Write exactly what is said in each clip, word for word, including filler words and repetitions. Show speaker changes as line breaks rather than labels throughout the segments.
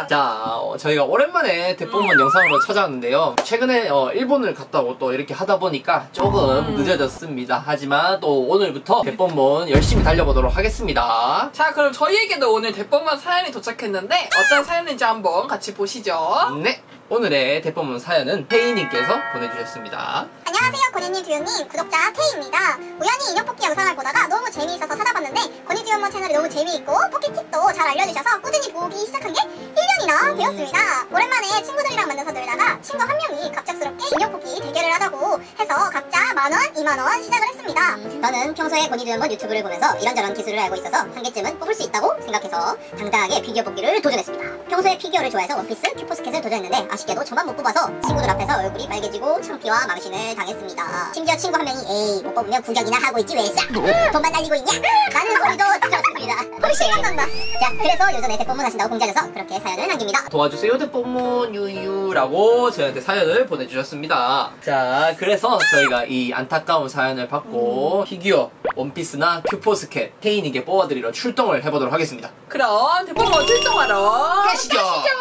반갑습니다. 자, 어, 저희가 오랜만에 대본문 음. 영상으로 찾아왔는데요. 최근에 어, 일본을 갔다 오고 또 이렇게 하다 보니까 조금 음. 늦어졌습니다. 하지만 또 오늘부터 대본문 열심히 달려보도록 하겠습니다.
자, 그럼 저희에게도 오늘 대본문 사연이 도착했는데 어떤 사연인지 한번 같이 보시죠.
네. 오늘의 대본문 사연은 태희님께서 보내주셨습니다.
안녕하세요, 권희님, 듀용님, 구독자 태희입니다. 우연히 인형 뽑기 영상을 보다가 너무 재미있어서 찾아봤는데 권희 듀용몬 채널이 너무 재미있고 뽑기 팁도 잘 알려주셔서 꾸준히 보기 시작한 게 일 년이나 되었습니다. 오랜만에 친구들이랑 만나서 놀다가 친구 한 명이 갑작스럽게 인형 뽑기 대결을 하자고 해서 각자 만원, 이만원 시작을 했습니다. 저는 평소에 권희 듀용몬 유튜브를 보면서 이런저런 기술을 알고 있어서 한 개쯤은 뽑을 수 있다고 생각해서 당당하게 피규어 뽑기를 도전했습니다. 평소에 피규어를 좋아해서 원피스, 큐포스켓을 도전했는데 아쉽게도 저만 못 뽑아서 친구들 앞에서 얼굴이 빨개지고 창피와 망신을 당했습니다. 심지어 친구 한 명이 에이 못 뽑으면 구경이나 하고 있지 왜 싸? 돈만 날리고 있냐? 라는 소리도 들었습니다. 혹시 생각난다. 자, 그래서 요전에 대본문 하신다고 공지하셔서 그렇게 사연을 남깁니다.
도와주세요 대본문 유유라고 저희한테 사연을 보내주셨습니다. 자, 그래서 저희가 이 안타까운 사연을 받고 음. 피규어, 원피스나 큐포스켓 태희님께 뽑아드리러 출동을 해보도록 하겠습니다.
그럼 대본문 출동하러
가시죠.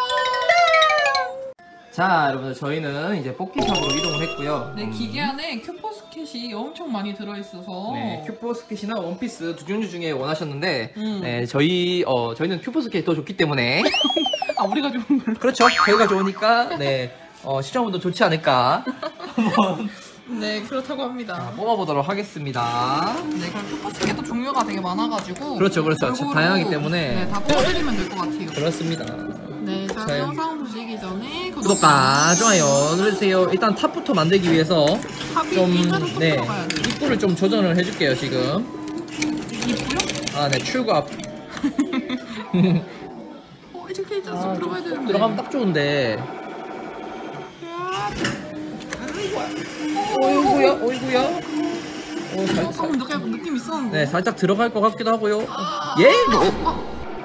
자, 여러분들 저희는 이제 뽑기샵으로 이동을 했고요.
네, 기계 안에 큐포스켓이 엄청 많이 들어있어서
네, 큐포스켓이나 원피스 두 종류 중에 원하셨는데
음.
네, 저희, 어, 저희는 큐포스켓이 더 좋기 때문에
아, 우리가 좋은 걸로?
그렇죠. 저희가 좋으니까 네, 어, 시청분도 좋지 않을까 한번
네, 그렇다고 합니다.
자, 뽑아보도록 하겠습니다.
네, 그럼 큐포스켓도 종류가 되게 많아가지고
그렇죠, 그렇죠.
골고루,
다양하기 때문에
네, 다 뽑아드리면 될 것 같아요.
그렇습니다.
네, 자,
자,
영상 보시기 전에
구독과 좋아요 눌러주세요. 일단 탑부터 만들기 위해서
탑이
좀
입구로
네,
들어가야 돼.
입구를 좀 조정을 해줄게요 지금.
입구요?
아, 네, 출구 앞.
어, 이렇게 이제 쑥
아,
들어가야 되는데.
들어가면 딱 좋은데. 어이구야, 어이구야. 오, 살,
어,
살,
약간 느낌 있었는데.
네, 살짝 들어갈 것 같기도 하고요.
아,
예?
어,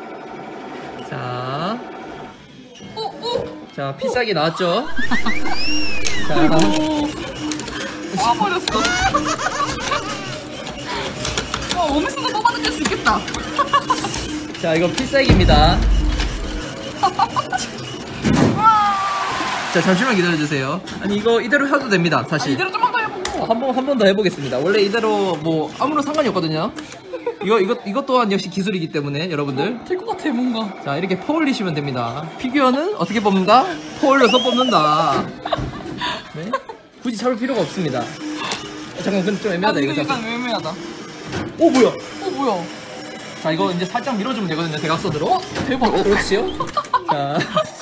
자,
어, 어.
자, 피싸기 나왔죠? 자,
와, 버렸어. 와, 원피스도 뽑아낼 수 있겠다.
자, 이거 필살기입니다. 자, 잠시만 기다려주세요. 아니, 이거 이대로 해도 됩니다, 사실.
아, 이대로 좀만 더 해보고.
한 번, 한 번 더 해보겠습니다. 원래 이대로 뭐, 아무런 상관이 없거든요. 이거, 이것, 이것 또한 역시 기술이기 때문에, 여러분들.
어, 될 것 같아, 뭔가.
자, 이렇게 퍼올리시면 됩니다. 피규어는 어떻게 뽑는다? 퍼올려서 뽑는다. 네? 굳이 잡을 필요가 없습니다. 어, 잠깐, 근데 좀 애매하다,
아,
이거.
이거
잠깐.
약간 애매하다.
오, 뭐야?
어, 뭐야?
자, 이거 이제 살짝 밀어주면 되거든요, 대각선으로.
어, 대박.
그렇지요? 자.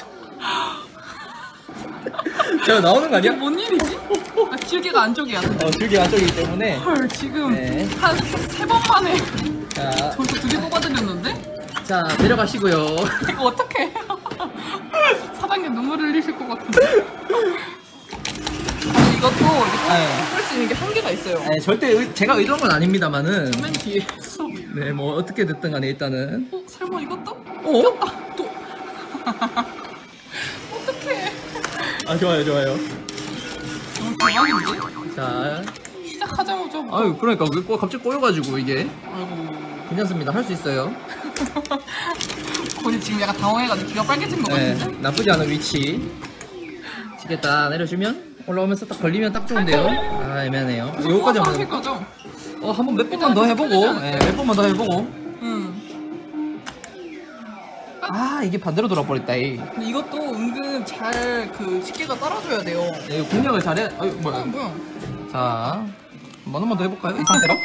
자, 나오는 거 아니야?
이게 뭔 일이지? 아, 줄기가 안쪽이야.
어, 줄기 안쪽이기 때문에.
헐, 지금
네.
한 세 번 만에
자,
벌써 두 개 뽑아드렸는데?
자, 내려가시고요.
이거 어떡해. 사장님 눈물 흘리실 것 같은데. 아니, 이것도 이렇게
네.
뽑을 수 있는 게 한계가 있어요.
네, 절대 의, 제가 의도한 건 아닙니다만은.
맨 뒤에서.
네, 뭐, 어떻게 됐든 간에 일단은.
어, 설마 이것도?
어?
아, 또. 어떡해.
아, 좋아요, 좋아요.
너무 대박인데?
자.
시작하자마자.
아유, 그러니까, 왜 꼬- 갑자기 꼬여가지고, 이게.
아이고.
괜찮습니다. 할 수 있어요.
거기 지금 약간 당황해가지고 귀가 빨개진 것
네,
같은데?
나쁘지 않은 위치. 시계 딱 내려주면, 올라오면서 딱 걸리면 딱 좋은데요. 아, 애매하네요. 요거까지
하실
한번.
거죠?
어, 한번 몇 번만 더 해보고, 네, 몇 번만 더 해보고.
응.
아, 이게 반대로 돌아버렸다, 이.
근데 이것도 은근 잘 그 집게가 따라줘야 돼요.
네, 공략을 잘해. 아유,
어,
뭐야.
뭐야?
자, 한 번만 더 해볼까요? 이 상태로?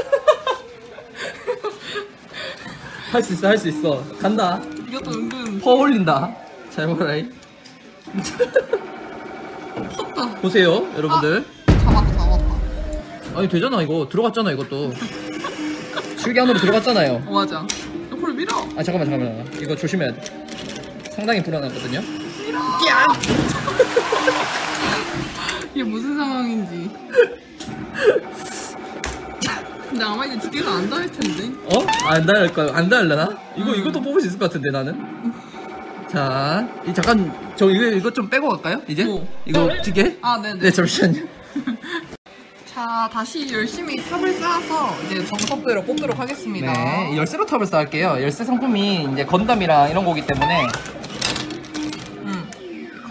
할 수 있어, 할 수 있어. 간다.
이것도 은근
퍼올린다. 잘 보라이.
컸다.
보세요, 여러분들.
잡았다, 잡았다.
아니, 되잖아, 이거. 들어갔잖아, 이것도. 줄기 안으로 들어갔잖아요.
어, 맞아. 옆으로 밀어.
아, 잠깐만, 잠깐만. 이거 조심해야 돼. 상당히 불안하거든요.
밀어. 이게 무슨 상황인지. 근데 아마 이제 두 개가 안 닿을 텐데.
어? 안 닿을까요? 안 닿을려나? 이거, 이것도 뽑을 수 있을 것 같은데, 나는. 자, 이 잠깐, 저 이거, 이거 좀 빼고 갈까요? 이제?
뭐?
이거 두 개?
아, 네네.
네, 잠시만요.
자, 다시 열심히 탑을 쌓아서 이제 정석대로 뽑도록 하겠습니다.
네, 열쇠로 탑을 쌓을게요. 열쇠 상품이 이제 건담이랑 이런 거기 때문에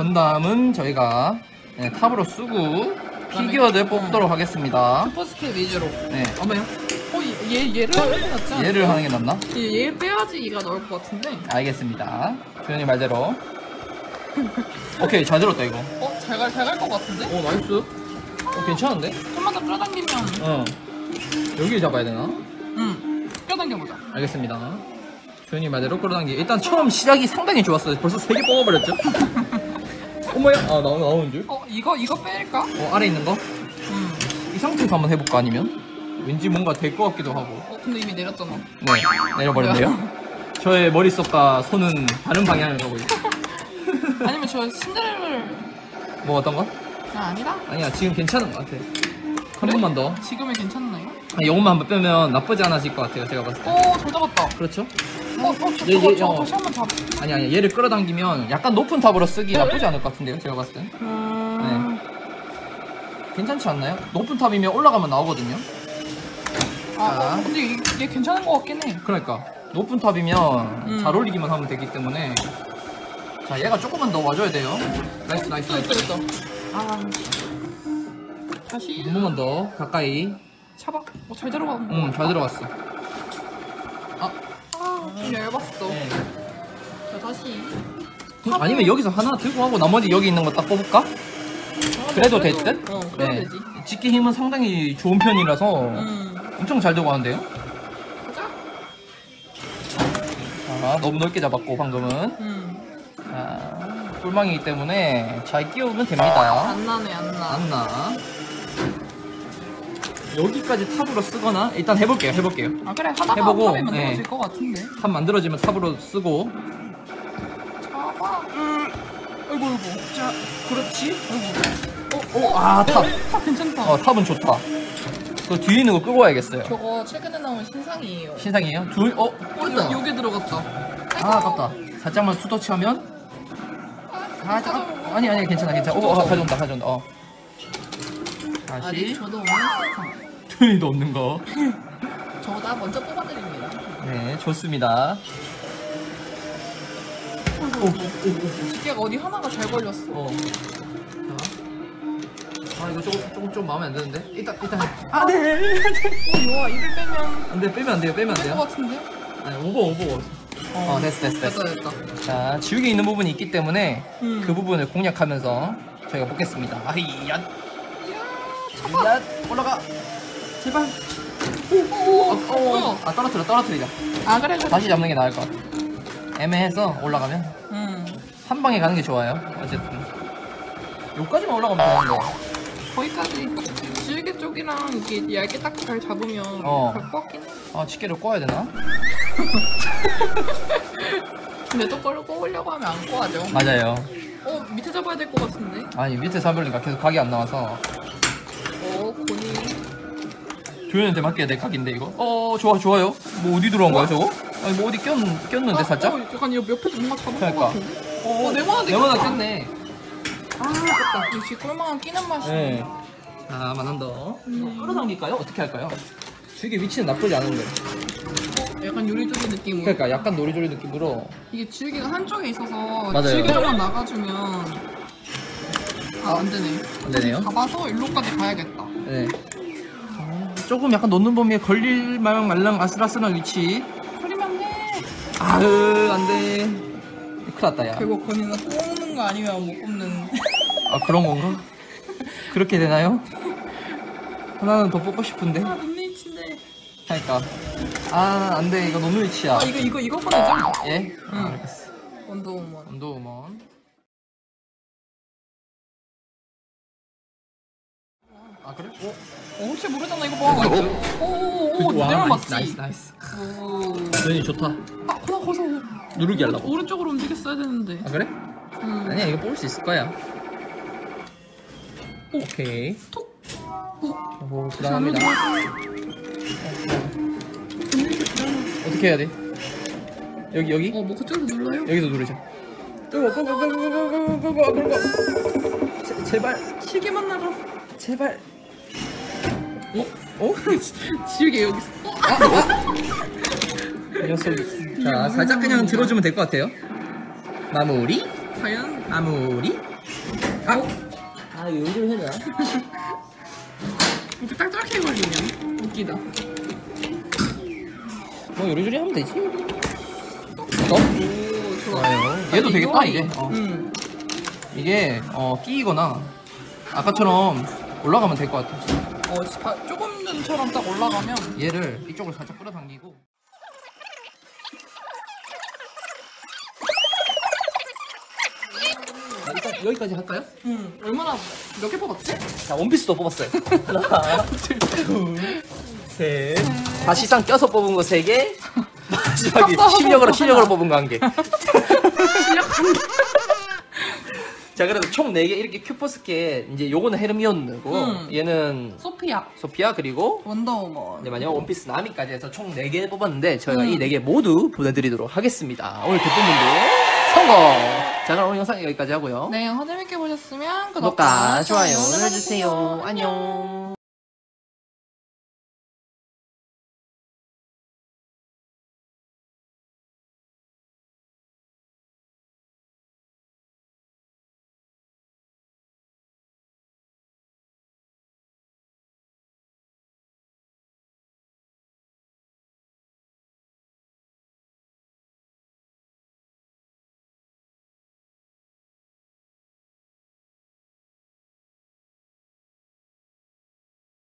건담은 저희가 네, 탑으로 쓰고 피규어들 뽑도록 하겠습니다.
슈퍼스케일 위주로.
네, 어머요?
어, 얘, 얘를 하는 게 낫지 않아?
얘를 하는 게 낫나?
얘, 얘 빼야지 얘가 나올 것 같은데.
알겠습니다. 조현이 말대로. 오케이, 잘 들었다 이거.
어? 잘 갈, 잘 갈 것 같은데?
오, 나이스. 어, 괜찮은데?
좀만 더 끌어당기면.
어. 여기 잡아야 되나?
응. 끌어당겨보자.
알겠습니다. 조현이 말대로 끌어당기. 일단 처음 시작이 상당히 좋았어요. 벌써 세 개 뽑아버렸죠? 어머야? 아, 나오, 나오는 줄?
어, 이거, 이거 뺄까?
어, 아래 있는 거?
응.
이 상태에서 한번 해볼까, 아니면? 왠지 뭔가 될 것 같기도 하고.
어, 근데 이미 내렸잖아.
네, 내려버렸네요. 저의 머릿속과 손은 다른 방향을 가고 있어.
아니면 저 신데렐라를.
뭐 어떤 거?
아, 아니다?
아니야, 지금 괜찮은 것 같아. 한 번만 더.
지금은 괜찮나요?
아, 요것만 한번 빼면 나쁘지 않아질 것 같아요, 제가 봤을 때.
오, 잘 잡았다.
그렇죠?
어, 어, 저,
얘,
저거,
얘,
저거
어.
다시 한번 잡.
아니, 아니, 얘를 끌어당기면 약간 높은 탑으로 쓰기 나쁘지 않을 것 같은데요, 제가 봤을 때.
음...
괜찮지 않나요? 높은 탑이면 올라가면 나오거든요.
아,
자.
어, 근데 얘, 얘 괜찮은 것 같긴 해.
그러니까 높은 탑이면
음.
잘 올리기만 하면 되기 때문에. 자, 얘가 조금만 더 와줘야 돼요. 나이스, 나이스,
됐다,
나이스.
됐다. 아. 다시.
한 번만 더 가까이.
차박. 어, 잘 들어가는 거.
응, 잘 들어갔어. 아,
아, 좀 얇았어.
네.
자, 다시.
아니면 여기서 하나 들고 하고 나머지 여기 있는 거 딱 뽑을까?
아,
그래도
뭐
될 듯?
어, 그래도
네.
되지.
집게 힘은 상당히 좋은 편이라서
음.
엄청 잘 들고 가는데요?
가자.
자, 너무 넓게 잡았고 방금은.
음.
자, 꿀망이기 때문에 잘 끼우면 됩니다.
안 나네, 안 나.
안 나. 여기까지 탑으로 쓰거나 일단 해볼게요, 해볼게요.
아, 그래. 하다가
해보고,
탑이 만들어질
네.
것 같은데.
탑 만들어지면 탑으로 쓰고.
차박. 음. 아이고, 아이고.
자, 그렇지.
아이고.
오, 아, 탑.
탑 괜찮다.
어, 탑은 좋다. 그 뒤에 있는 거 끄고 와야겠어요.
저거 최근에 나온 신상이에요.
신상이에요? 둘, 어,
어,
뜯다.
여기 들어갔다.
아, 아깝다. 살짝만 투터치 하면. 살짝. 아, 아니, 아니, 괜찮아, 괜찮아. 오, 어, 가져온다, 가져온다. 어.
아직
다시.
저도 없는 신상.
트윈도 없는 거.
저거 다 먼저 뽑아드립니다.
네, 좋습니다. 오, 오, 오,
집게가 어디 하나가 잘 걸렸어.
오. 어. 자. 아, 이거 조금, 조금, 좀 마음에 안 드는데? 일단, 일단. 아, 네!
어, 좋아. 입을 빼면
안 돼, 빼면 안 돼요, 빼면 안
될 것
돼요.
같은데?
아니, 오버, 오버. 어, 됐어, 됐어, 됐어.
됐다, 됐다.
자, 지우개 있는 부분이 있기 때문에
음.
그 부분을 공략하면서 저희가 뽑겠습니다. 아이, 야,
이야,
야, 올라가. 제발.
오,
어, 어,
뭐야?
아, 떨어뜨려, 떨어뜨리자.
아, 그래, 그래.
다시 잡는 게 나을 것 같아. 애매해서 올라가면
음.
한 방에 가는 게 좋아요. 어쨌든. 여기까지만 올라가면 되는데.
거기까지. 질개 쪽이랑 이렇게 얇게 딱 잘 잡으면
어.
될 것 같긴 해.
아, 집게를 꺼야 되나?
근데 또 걸로 꼬으려고 하면 안 꼬아져.
맞아요.
어, 밑에 잡아야 될 것 같은데?
아니, 밑에 잡으니까 계속 각이 안 나와서.
어, 고니.
조연한테 맡겨야 될 각인데, 이거? 어, 좋아, 좋아요. 뭐 어디 들어간 거야, 저거? 아니, 뭐 어디 꼈, 꼈는데, 살짝?
어, 약간 옆- 옆에서 뭔가 잡은
그러니까.
것 같은데? 어, 네모난 데
네모나
꼈다.
꼈네.
아, 됐다. 역시 꿀망은 끼는 맛이.
네. 자, 하나 더. 끌어당길까요? 어떻게 할까요? 주게 위치는 나쁘지 않은데.
어, 약간 요리조리 느낌으로.
그러니까 약간 노리조리 느낌으로.
이게 질개가 한쪽에 있어서
맞아요.
질개 좀만 나가주면 아, 안 되네.
안 되네요.
잡아서 일로까지 가야겠다.
네. 어, 조금 약간 놓는 범위에 걸릴 말랑 말랑 아슬아슬한 위치.
걸리면 안 돼.
아으, 안 돼. 큰일 났다, 야.
결국 건이는 뽑는 거 아니면 못 뽑는.
아, 그런 건가? 그렇게 되나요? 하나는 더 뽑고 싶은데.
아, 눈 위치인데.
그러니까. 아, 안 돼. 이거 놓는 위치야.
아, 이거, 이거, 이거 보내자.
예?
응.
아, 알겠어.
원더우먼.
원더우먼. 아, 그래? 어?
어, 혹시 모르잖아, 이거 봐.
나이스.
오오오,
와,
내려만
나이스,
맞지?
나이스, 나이스.
오.
면이 좋다.
아, 나 거기서
누르기 하려고.
오른쪽으로 움직였어야 되는데.
아, 그래?
음.
아니야, 이거 뽑을 수 있을 거야. 오케이.
톡.
오,
안
불안합니다. 어떻게 해야 돼? 여기, 여기?
어, 뭐 그쪽으로 눌러요?
여기서 누르자. 끄고, 끄고, 끄고, 끄고, 끄고, 끄고, 끄고, 끄고. 제, 제발,
시계만 나가.
제발. 어? 어?
지우개 여기 있어.
이 녀석이. 자, 살짝 그냥 들어주면 될 것 같아요. 마무리.
과연?
아무리? 아! 아, 이거 요즘 해야 되나?
이렇게 딱딱하게 걸리면 웃기다.
뭐 요리조리 하면 되지. 어?
오, 좋아.
좋아요. 얘도 되겠다, 이제. 어.
응.
이게, 어, 끼이거나, 아까처럼 올라가면 될 것 같아.
어, 바- 조금처럼 딱 올라가면.
얘를 이쪽으로 살짝 끌어당기고. 자, 일단 여기까지 할까요?
응. 얼마나, 몇 개 뽑았지?
자, 원피스도 뽑았어요. 하나, 둘, 셋. 사실상 껴서 뽑은 거 세 개. 마지막에 실력으로, 실력으로 뽑은 거 한 개. 자, 그래도 총 네 개 이렇게 큐포스케, 이제 요거는 헤르미온느고,
음.
얘는
소피아,
소피아, 그리고
원더우먼.
이제 만약 원피스 나미까지 해서 총 네 개 뽑았는데, 저희가
음.
이 네 개 모두 보내드리도록 하겠습니다. 오늘 대표분들 성공! 자, 그럼 오늘 영상 여기까지 하고요.
네, 영상 재밌게 보셨으면
구독과 좋아요 눌러주세요. 안녕.